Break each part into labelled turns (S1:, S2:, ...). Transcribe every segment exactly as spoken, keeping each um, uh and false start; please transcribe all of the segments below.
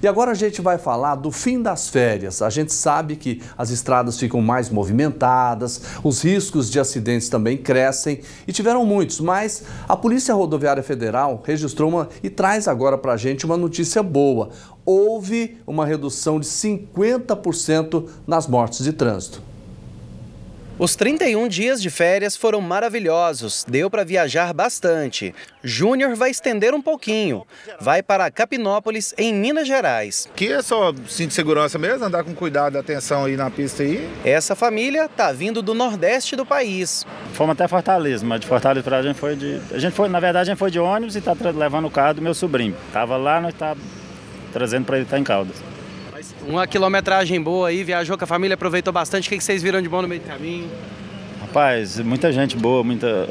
S1: E agora a gente vai falar do fim das férias. A gente sabe que as estradas ficam mais movimentadas, os riscos de acidentes também crescem e tiveram muitos, mas a Polícia Rodoviária Federal registrou uma e traz agora para a gente uma notícia boa. Houve uma redução de cinquenta por cento nas mortes de trânsito.
S2: Os trinta e um dias de férias foram maravilhosos, deu para viajar bastante. Júnior vai estender um pouquinho, vai para Capinópolis, em Minas Gerais.
S3: Aqui é só cinto de segurança mesmo, andar com cuidado e atenção aí na pista aí.
S2: Essa família tá vindo do nordeste do país.
S4: Fomos até Fortaleza, mas de Fortaleza para a gente foi de... A gente foi, na verdade, a gente foi de ônibus e tá levando o carro do meu sobrinho. Tava lá, nós tá trazendo para ele estar em Caldas.
S2: Uma quilometragem boa aí, viajou com a família, aproveitou bastante. O que vocês viram de bom no meio do caminho?
S4: Rapaz, muita gente boa, muita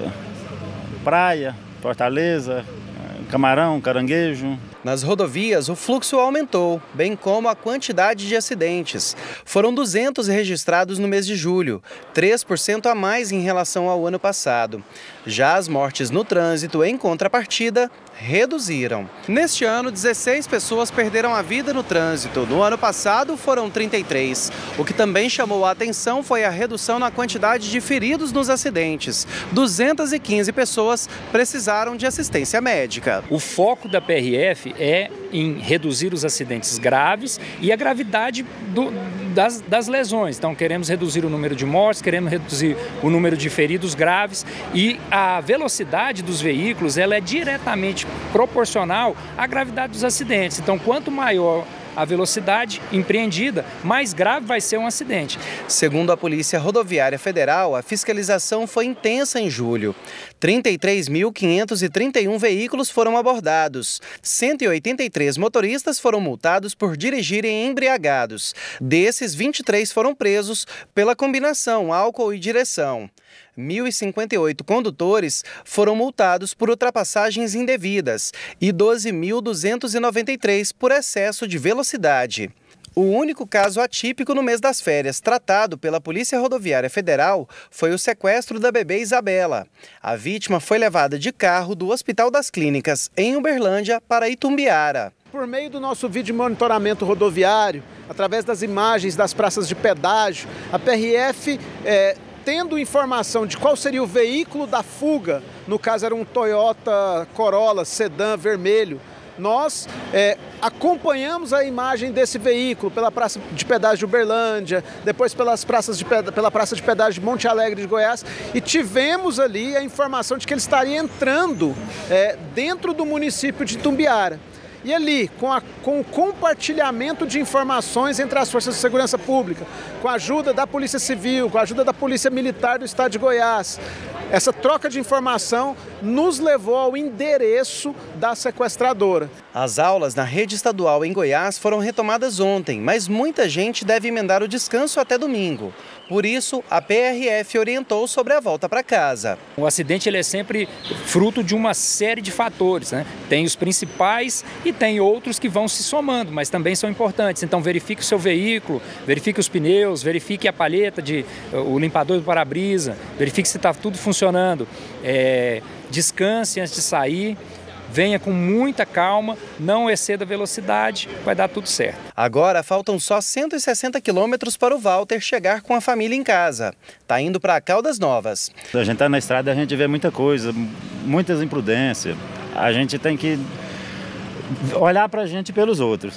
S4: praia, Fortaleza, camarão, caranguejo.
S2: Nas rodovias, o fluxo aumentou, bem como a quantidade de acidentes. Foram duzentos registrados no mês de julho, três por cento a mais em relação ao ano passado. Já as mortes no trânsito, em contrapartida, reduziram. Neste ano, dezesseis pessoas perderam a vida no trânsito. No ano passado, foram trinta e três. O que também chamou a atenção foi a redução na quantidade de feridos nos acidentes. duzentas e quinze pessoas precisaram de assistência médica.
S5: O foco da P R F é em reduzir os acidentes graves e a gravidade do, das, das lesões. Então, queremos reduzir o número de mortes, queremos reduzir o número de feridos graves e a velocidade dos veículos ela é diretamente proporcional à gravidade dos acidentes. Então, quanto maior a velocidade empreendida, mais grave vai ser um acidente.
S2: Segundo a Polícia Rodoviária Federal, a fiscalização foi intensa em julho. trinta e três mil quinhentos e trinta e um veículos foram abordados. cento e oitenta e três motoristas foram multados por dirigirem embriagados. Desses, vinte e três foram presos pela combinação álcool e direção. mil e cinquenta e oito condutores foram multados por ultrapassagens indevidas e doze mil duzentos e noventa e três por excesso de velocidade. O único caso atípico no mês das férias tratado pela Polícia Rodoviária Federal foi o sequestro da bebê Isabela. A vítima foi levada de carro do Hospital das Clínicas, em Uberlândia, para Itumbiara.
S6: Por meio do nosso vídeo monitoramento rodoviário, através das imagens das praças de pedágio, a P R F... É, tendo informação de qual seria o veículo da fuga, no caso era um Toyota Corolla sedã vermelho, nós é, acompanhamos a imagem desse veículo pela praça de pedágio de Uberlândia, depois pelas praças de, pela praça de pedágio de Monte Alegre de Goiás e tivemos ali a informação de que ele estaria entrando é, dentro do município de Itumbiara. E ali, com, a, com o compartilhamento de informações entre as forças de segurança pública, com a ajuda da Polícia Civil, com a ajuda da Polícia Militar do Estado de Goiás, essa troca de informação nos levou ao endereço da sequestradora.
S2: As aulas na rede estadual em Goiás foram retomadas ontem, mas muita gente deve emendar o descanso até domingo. Por isso, a P R F orientou sobre a volta para casa.
S5: O acidente ele é sempre fruto de uma série de fatores, né? Tem os principais e tem outros que vão se somando, mas também são importantes. Então, verifique o seu veículo, verifique os pneus, verifique a palheta, de, o limpador do para-brisa, verifique se está tudo funcionando. É, descanse antes de sair. Venha com muita calma, não exceda a velocidade, vai dar tudo certo.
S2: Agora faltam só cento e sessenta quilômetros para o Walter chegar com a família em casa. Tá indo para Caldas Novas.
S4: A gente tá na estrada, a gente vê muita coisa, muitas imprudências. A gente tem que olhar para a gente pelos outros.